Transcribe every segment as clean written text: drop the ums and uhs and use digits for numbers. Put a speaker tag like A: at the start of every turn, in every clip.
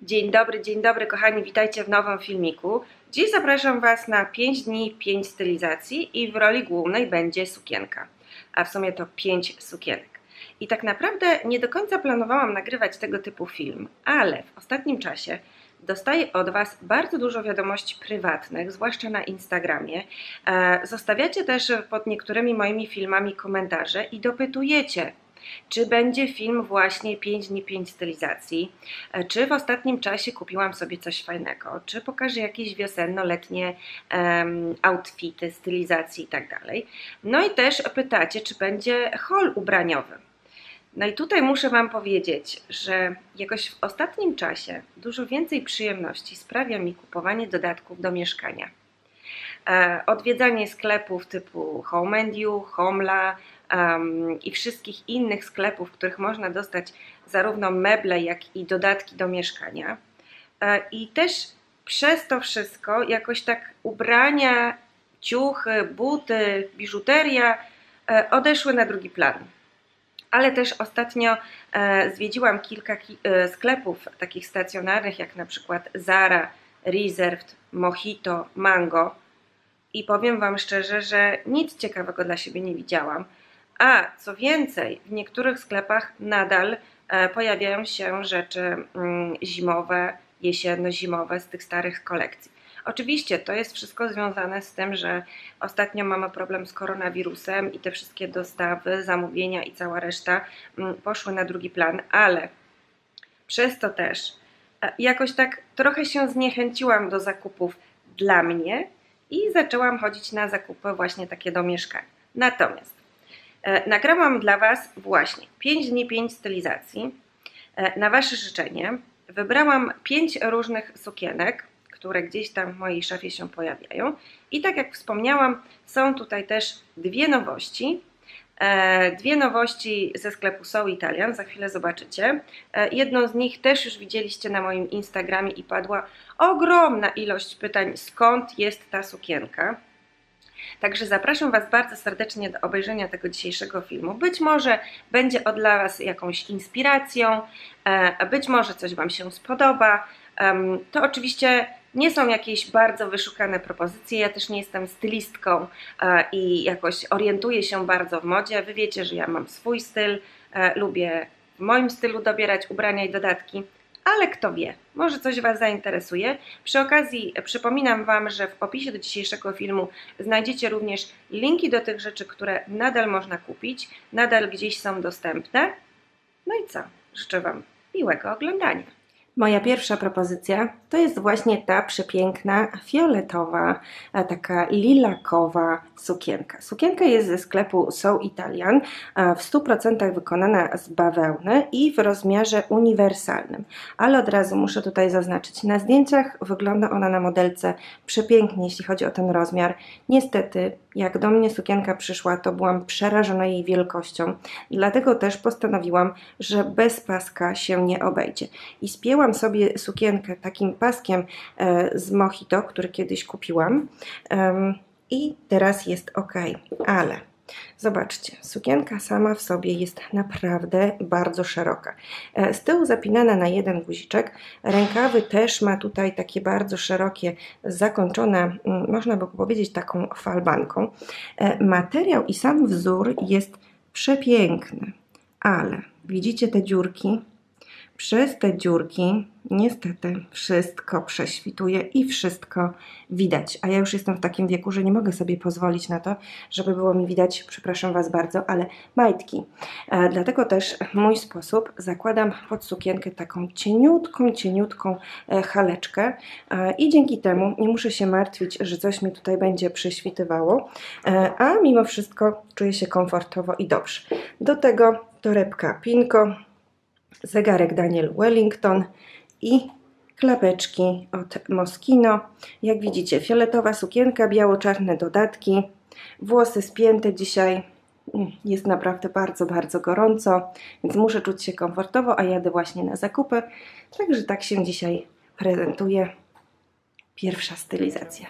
A: Dzień dobry kochani, witajcie w nowym filmiku. Dziś zapraszam Was na 5 dni, 5 stylizacji i w roli głównej będzie sukienka. A w sumie to 5 sukienek. I tak naprawdę nie do końca planowałam nagrywać tego typu film, ale w ostatnim czasie dostaję od Was bardzo dużo wiadomości prywatnych, zwłaszcza na Instagramie. Zostawiacie też pod niektórymi moimi filmami komentarze i dopytujecie, czy będzie film właśnie 5 dni, 5 stylizacji, czy w ostatnim czasie kupiłam sobie coś fajnego, czy pokażę jakieś wiosenno-letnie outfity, stylizacje i tak dalej. No i też pytacie, czy będzie haul ubraniowy. No i tutaj muszę Wam powiedzieć, że jakoś w ostatnim czasie dużo więcej przyjemności sprawia mi kupowanie dodatków do mieszkania. Odwiedzanie sklepów typu Home and You, Homla i wszystkich innych sklepów, w których można dostać zarówno meble, jak i dodatki do mieszkania. I też przez to wszystko jakoś tak ubrania, ciuchy, buty, biżuteria odeszły na drugi plan. Ale też ostatnio zwiedziłam kilka sklepów takich stacjonarnych, jak na przykład Zara, Reserved, Mojito, Mango. I powiem Wam szczerze, że nic ciekawego dla siebie nie widziałam. A co więcej, w niektórych sklepach nadal pojawiają się rzeczy zimowe, jesienno-zimowe z tych starych kolekcji. Oczywiście to jest wszystko związane z tym, że ostatnio mamy problem z koronawirusem i te wszystkie dostawy, zamówienia i cała reszta poszły na drugi plan, ale przez to też jakoś tak trochę się zniechęciłam do zakupów dla mnie i zaczęłam chodzić na zakupy właśnie takie do mieszkania. Natomiast nagrałam dla Was właśnie 5 dni, 5 stylizacji. Na Wasze życzenie wybrałam 5 różnych sukienek, które gdzieś tam w mojej szafie się pojawiają. I tak jak wspomniałam, są tutaj też dwie nowości. Dwie nowości ze sklepu So Italian, za chwilę zobaczycie. Jedną z nich też już widzieliście na moim Instagramie i padła ogromna ilość pytań, skąd jest ta sukienka. Także zapraszam Was bardzo serdecznie do obejrzenia tego dzisiejszego filmu. Być może będzie on dla Was jakąś inspiracją, być może coś Wam się spodoba. To oczywiście nie są jakieś bardzo wyszukane propozycje, ja też nie jestem stylistką i jakoś orientuję się bardzo w modzie. Wy wiecie, że ja mam swój styl, lubię w moim stylu dobierać ubrania i dodatki, ale kto wie, może coś Was zainteresuje. Przy okazji przypominam Wam, że w opisie do dzisiejszego filmu znajdziecie również linki do tych rzeczy, które nadal można kupić, nadal gdzieś są dostępne. No i co? Życzę Wam miłego oglądania. Moja pierwsza propozycja to jest właśnie ta przepiękna, fioletowa, taka lilakowa sukienka. Sukienka jest ze sklepu So Italian, w 100% wykonana z bawełny i w rozmiarze uniwersalnym. Ale od razu muszę tutaj zaznaczyć, na zdjęciach wygląda ona na modelce przepięknie, jeśli chodzi o ten rozmiar. Niestety, jak do mnie sukienka przyszła, to byłam przerażona jej wielkością, dlatego też postanowiłam, że bez paska się nie obejdzie. I spięłam sobie sukienkę takim paskiem z Mojito, który kiedyś kupiłam i teraz jest ok, ale zobaczcie, sukienka sama w sobie jest naprawdę bardzo szeroka. Z tyłu zapinana na jeden guziczek, rękawy też ma tutaj takie bardzo szerokie, zakończone, można by powiedzieć, taką falbanką. Materiał i sam wzór jest przepiękny, ale widzicie te dziurki? Przez te dziurki niestety wszystko prześwituje i wszystko widać. A ja już jestem w takim wieku, że nie mogę sobie pozwolić na to, żeby było mi widać, przepraszam Was bardzo, ale majtki. Dlatego też mój sposób, zakładam pod sukienkę taką cieniutką haleczkę i dzięki temu nie muszę się martwić, że coś mi tutaj będzie prześwitywało, a mimo wszystko czuję się komfortowo i dobrze. Do tego torebka Pinko, zegarek Daniel Wellington i klapeczki od Moschino. Jak widzicie, fioletowa sukienka, biało-czarne dodatki, włosy spięte dzisiaj. Jest naprawdę bardzo gorąco, więc muszę czuć się komfortowo, a jadę właśnie na zakupy. Także tak się dzisiaj prezentuje pierwsza stylizacja.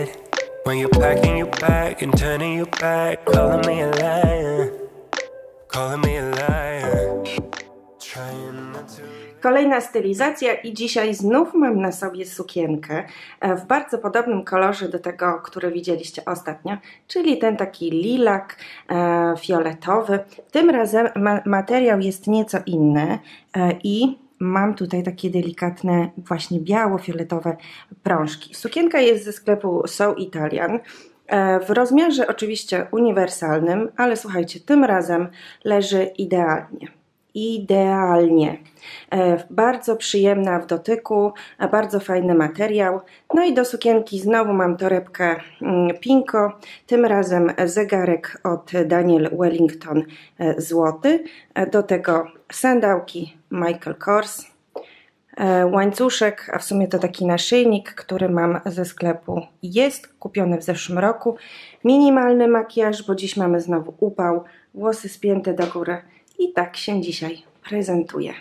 A: When you're packing your bag and turning your back, calling me a liar, Kolejna stylizacja i dzisiaj znów mam na sobie sukienkę w bardzo podobnym kolorze do tego, który widzieliście ostatnio, czyli ten taki lilak fioletowy. Tym razem materiał jest nieco inny i mam tutaj takie delikatne, właśnie biało-fioletowe prążki. Sukienka jest ze sklepu So Italian. W rozmiarze oczywiście uniwersalnym, ale słuchajcie, tym razem leży idealnie. Idealnie. Bardzo przyjemna w dotyku, bardzo fajny materiał. No i do sukienki znowu mam torebkę Pinko, tym razem zegarek od Daniel Wellington złoty, do tego sandałki Michael Kors, łańcuszek, a w sumie to taki naszyjnik, który mam ze sklepu, jest kupiony w zeszłym roku. Minimalny makijaż, bo dziś mamy znowu upał, włosy spięte do góry i tak się dzisiaj prezentuje.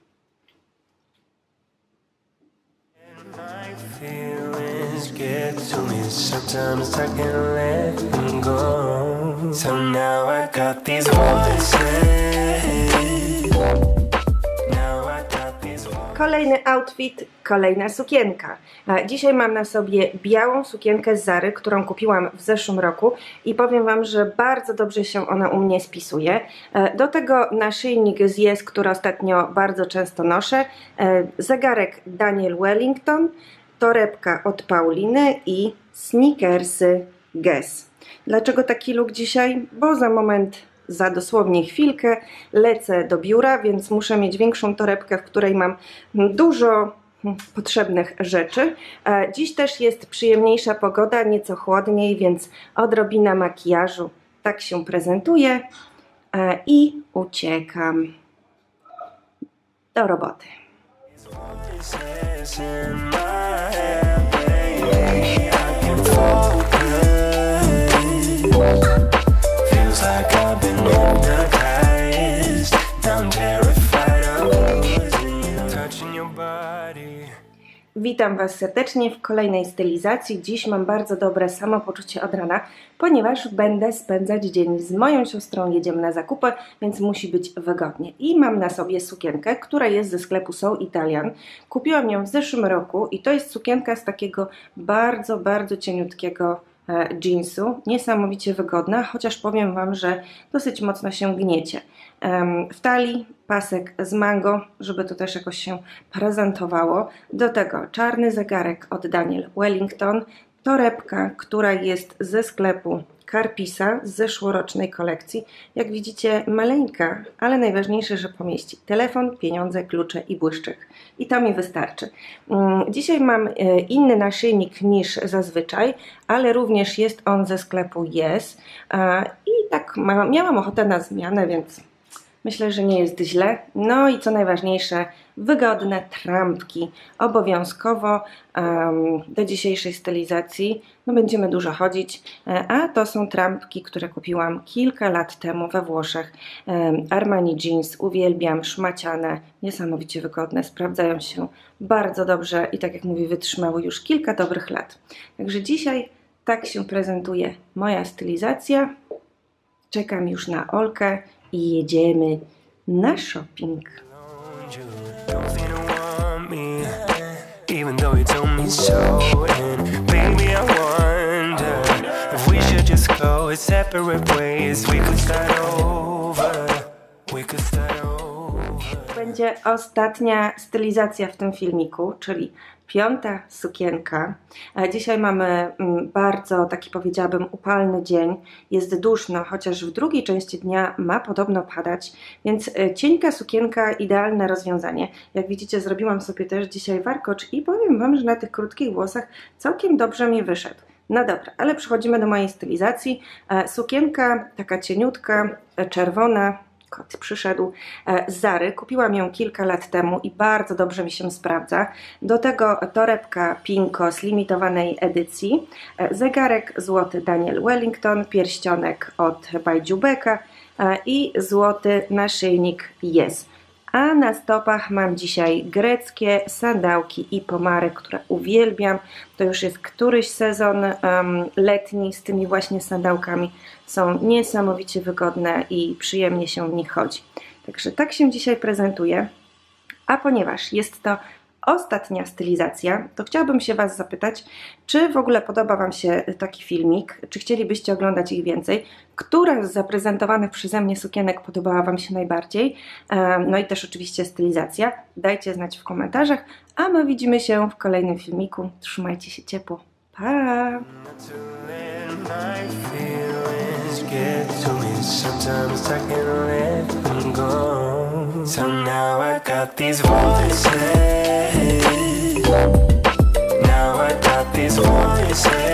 A: Kolejny outfit, kolejna sukienka. Dzisiaj mam na sobie białą sukienkę z Zary, którą kupiłam w zeszłym roku i powiem Wam, że bardzo dobrze się ona u mnie spisuje. Do tego naszyjnik z Yes, który ostatnio bardzo często noszę, zegarek Daniel Wellington, torebka od Pauliny i sneakersy Guess. Dlaczego taki look dzisiaj? Bo za moment, za dosłownie chwilkę lecę do biura, więc muszę mieć większą torebkę, w której mam dużo potrzebnych rzeczy. Dziś też jest przyjemniejsza pogoda, nieco chłodniej, więc odrobina makijażu. Tak się prezentuję i uciekam do roboty. Witam Was serdecznie w kolejnej stylizacji. Dziś mam bardzo dobre samopoczucie od rana, ponieważ będę spędzać dzień z moją siostrą, jedziemy na zakupy, więc musi być wygodnie. I mam na sobie sukienkę, która jest ze sklepu So Italian. Kupiłam ją w zeszłym roku i to jest sukienka z takiego bardzo cieniutkiego jeansu, niesamowicie wygodna, chociaż powiem Wam, że dosyć mocno się gniecie. W talii pasek z mango, żeby to też jakoś się prezentowało. Do tego czarny zegarek od Daniel Wellington, torebka, która jest ze sklepu Carpisa z zeszłorocznej kolekcji. Jak widzicie, maleńka, ale najważniejsze, że pomieści telefon, pieniądze, klucze i błyszczyk. I to mi wystarczy. Dzisiaj mam inny naszyjnik niż zazwyczaj, ale również jest on ze sklepu Yes. I tak miałam ochotę na zmianę, więc myślę, że nie jest źle. No i co najważniejsze, wygodne trampki. Obowiązkowo do dzisiejszej stylizacji będziemy dużo chodzić, a to są trampki, które kupiłam kilka lat temu we Włoszech. Armani Jeans, uwielbiam, szmaciane, niesamowicie wygodne, sprawdzają się bardzo dobrze i tak jak mówię, wytrzymały już kilka dobrych lat. Także dzisiaj tak się prezentuje moja stylizacja. Czekam już na Olkę i jedziemy na shopping. Even though you told me so, and baby I wonder if we should just go separate ways. We could start over. We could start over. Będzie ostatnia stylizacja w tym filmiku, czyli piąta sukienka. Dzisiaj mamy bardzo taki, powiedziałabym, upalny dzień. Jest duszno, chociaż w drugiej części dnia ma podobno padać, więc cienka sukienka, idealne rozwiązanie. Jak widzicie, zrobiłam sobie też dzisiaj warkocz i powiem Wam, że na tych krótkich włosach całkiem dobrze mi wyszedł. No dobra, ale przechodzimy do mojej stylizacji. Sukienka taka cieniutka, czerwona, kot przyszedł z Zary. Kupiłam ją kilka lat temu i bardzo dobrze mi się sprawdza. Do tego torebka Pinko z limitowanej edycji, zegarek złoty Daniel Wellington, pierścionek od By Jubeka i złoty naszyjnik Yes. A na stopach mam dzisiaj greckie sandałki i pomary, które uwielbiam. To już jest któryś sezon letni z tymi właśnie sandałkami. Są niesamowicie wygodne i przyjemnie się w nich chodzi. Także tak się dzisiaj prezentuję. A ponieważ jest to ostatnia stylizacja, to chciałabym się Was zapytać, czy w ogóle podoba Wam się taki filmik, czy chcielibyście oglądać ich więcej, która z zaprezentowanych przeze mnie sukienek podobała Wam się najbardziej, no i też oczywiście stylizacja. Dajcie znać w komentarzach, a my widzimy się w kolejnym filmiku. Trzymajcie się ciepło. Pa! Sometimes I can't let them go. So now I got these voices. Now I got these voices.